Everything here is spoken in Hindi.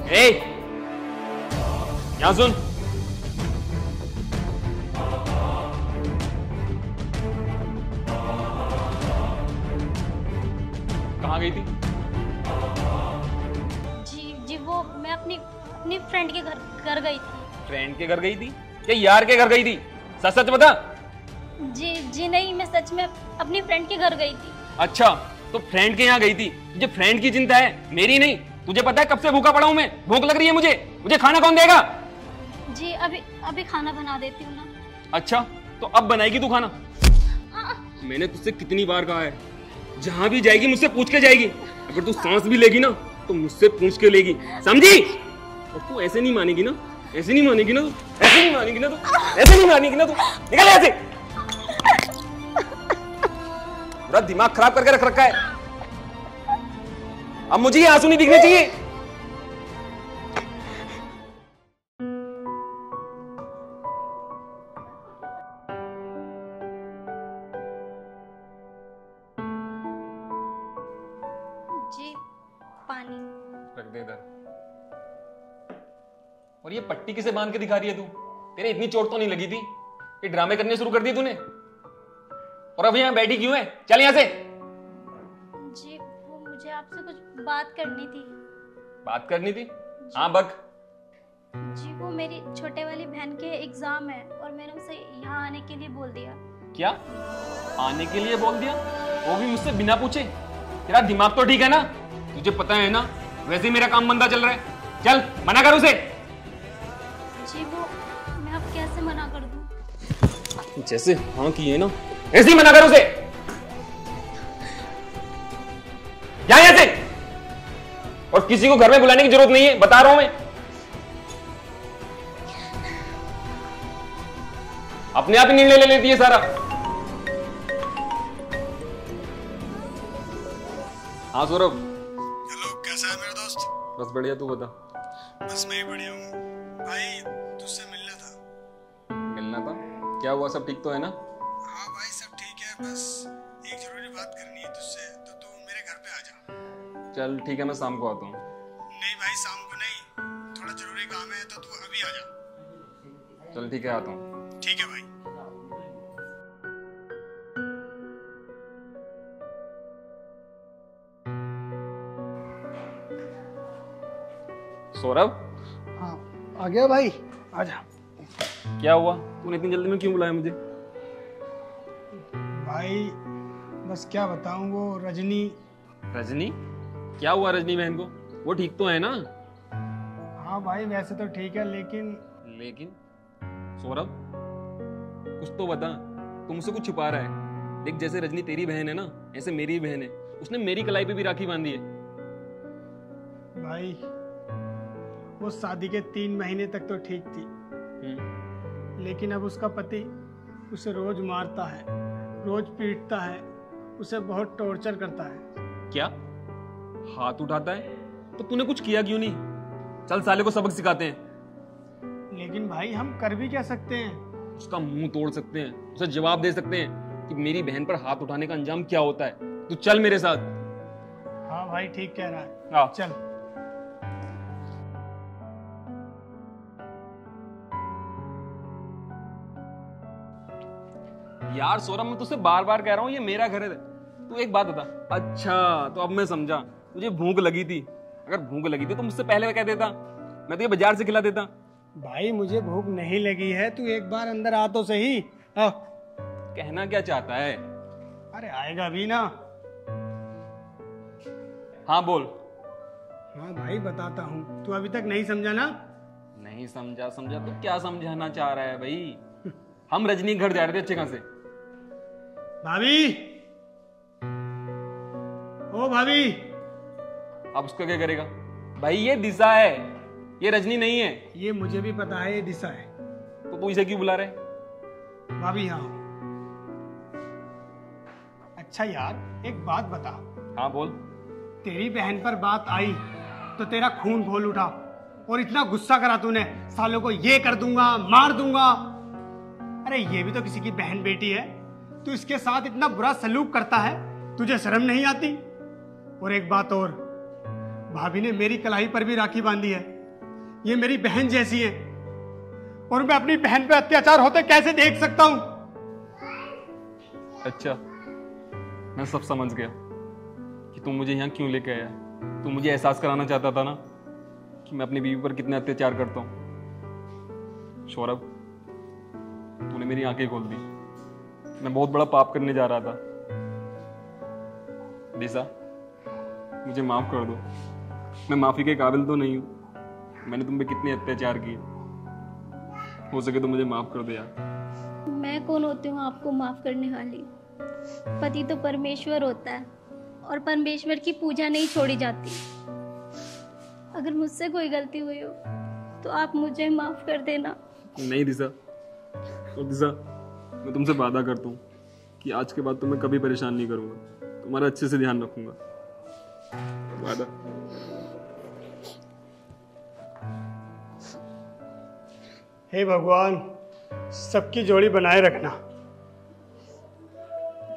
ए, यहाँ सुन। कहाँ गई थी? जी वो मैं अपनी फ्रेंड के घर गई थी। फ्रेंड के घर गई थी या यार के घर गई थी? सच सच बता। जी नहीं, मैं सच में अपनी फ्रेंड के घर गई थी। अच्छा, तो फ्रेंड के यहाँ गई थी। तुझे फ्रेंड की चिंता है, मेरी नहीं। तुझे पता है कब से भूखा पड़ा हूँ मैं, भूख लग रही है मुझे खाना कौन देगा? जी अभी खाना बना देती हूँ ना। अच्छा, तो अब बनाएगी तू खाना? मैंने तुझसे कितनी बार कहा है, जहां भी जाएगी मुझसे पूछ के जाएगी। अगर तू सांस भी लेगी ना तो मुझसे पूछ के लेगी, समझी? और तू ऐसे नहीं मानेगी ना, ऐसे नहीं मानेगी ना, ऐसे नहीं मानेगी ना, तू ऐसे नहीं मानेगी ना, तू निकल यहाँ से। पूरा दिमाग खराब करके रख रखा है। अब मुझे ये आंसू नहीं दिखने चाहिए। जी पानी रख दे इधर। और ये पट्टी किसे बांध के दिखा रही है तू? तेरे इतनी चोट तो नहीं लगी थी? ये ड्रामे करने शुरू कर दिए तूने? और अब यहाँ बैठी क्यों है? चल यहाँ से। जी वो मुझे आपसे कुछ बात करनी थी। बात करनी थी? हाँ बक। जी वो मेरी छोटे वाली बहन के एग्जाम है और मैंने उसे यहाँ आने के लिए बोल दिया। क्या आने के लिए बोल दिया? वो भी मुझसे बिना पूछे? तेरा दिमाग तो ठीक है ना? तुझे पता है ना वैसे ही मेरा काम मंदा चल रहा है। चल मना कर उसे। जी वो मैं अब कैसे मना कर दूं? जैसे हाँ की है ना ऐसे ही मना कर उसे। जा यहाँ से। और किसी को घर में बुलाने की जरूरत नहीं है, बता रहा हूं मैं। अपने आप ही निर्णय ले लेती है सारा। हाँ सौरभ। हेलो, कैसा है मेरा दोस्त? बस बढ़िया, तू बता। बस मैं ही बढ़िया हूँ भाई। तुझसे मिलना था। मिलना था? क्या हुआ, सब ठीक तो है ना? हाँ भाई सब ठीक है, बस एक जरूरी बात करनी है तुझसे, तो तू मेरे घर पे आ जा। चल ठीक है, मैं शाम को आता हूँ। नहीं भाई शाम को नहीं, थोड़ा जरूरी काम है तो तू अभी आ जा। चल ठीक है, आता हूँ। ठीक है भाई। सौरभ। हाँ आ गया भाई, आजा। क्या हुआ, तूने इतनी जल्दी में क्यों बुलाया मुझे? भाई बस क्या बताऊं, वो रजनी। रजनी? क्या हुआ रजनी बहन को? वो ठीक तो है ना? हाँ भाई वैसे तो ठीक है, लेकिन सौरभ कुछ तो बता, तू मुझसे कुछ छुपा रहा है। देख, जैसे रजनी तेरी बहन है ना, ऐसे मेरी बहन है। उसने मेरी कलाई पे भी राखी बांधी है। भाई वो शादी के 3 महीने तक तो ठीक थी, लेकिन अब उसका पति उसे रोज मारता है, रोज पीटता है, उसे बहुत टॉर्चर करता है। क्या हाथ उठाता है? तो तूने कुछ किया क्यों नहीं? चल साले को सबक सिखाते हैं। लेकिन भाई हम कर भी क्या सकते हैं? उसका मुंह तोड़ सकते हैं, उसे जवाब दे सकते हैं कि मेरी बहन पर हाथ उठाने का अंजाम क्या होता है। तू चल मेरे साथ। हाँ भाई ठीक कह रहा है, हाँ चल। यार सौरभ, मैं तुझसे बार बार कह रहा हूँ ये मेरा घर है। तू एक बात बता। अच्छा, तो अब मैं समझा, तुझे भूख लगी थी। अगर भूख लगी थी तो मुझसे पहले कह देता, मैं तुझे बाजार से खिला देता। भाई मुझे भूख नहीं लगी है, तू एक बार अंदर आ तो सही। आ। कहना क्या चाहता है? अरे आएगा भी ना। हाँ बोल। हाँ भाई बताता हूँ, तू अभी तक नहीं समझा ना? नहीं समझा तो क्या समझाना चाह रहा है भाई? हम रजनी घर जा रहे थे अच्छे खासे। भाभी, ओ भाभी। अब उसका क्या करेगा भाई? ये दिशा है, ये रजनी नहीं है। ये मुझे भी पता है, ये दिशा है। तो तू इसे क्यों बुला रहे? भाभी हाँ। अच्छा यार एक बात बता। हाँ बोल। तेरी बहन पर बात आई तो तेरा खून खोल उठा और इतना गुस्सा करा तूने, सालों को ये कर दूंगा, मार दूंगा। अरे ये भी तो किसी की बहन बेटी है, तू इसके साथ इतना बुरा सलूक करता है, तुझे शर्म नहीं आती? और एक बात और, भाभी ने मेरी कलाई पर भी राखी बांधी है। ये मेरी बहन जैसी है और मैं अपनी बहन पे अत्याचार होते कैसे देख सकता हूं? अच्छा, मैं सब समझ गया कि तुम मुझे यहाँ क्यों लेके आया। तुम मुझे एहसास कराना चाहता था ना कि मैं अपनी बीवी पर कितना अत्याचार करता हूँ। सौरभ, तूने मेरी आंखें खोल दी। मैं बहुत बड़ा पाप करने जा रहा था। दिशा, मुझे माफ कर दो। मैं माफी के काबिल तो नहीं हूँ। मैंने तुम पे कितने अत्याचार किए। हो सके तो मुझे माफ कर दो यार। मैं कौन होती हूँ आपको माफ करने वाली? पति तो परमेश्वर होता है और परमेश्वर की पूजा नहीं छोड़ी जाती। अगर मुझसे कोई गलती हुई हो तो आप मुझे माफ कर देना। नहीं दिशा, और दिशा, मैं तुमसे वादा करता हूँ कि आज के बाद तुम्हें कभी परेशान नहीं करूँगा। तुम्हारा अच्छे से ध्यान रखूंगा। वादा। हे भगवान, सबकी जोड़ी बनाए रखना।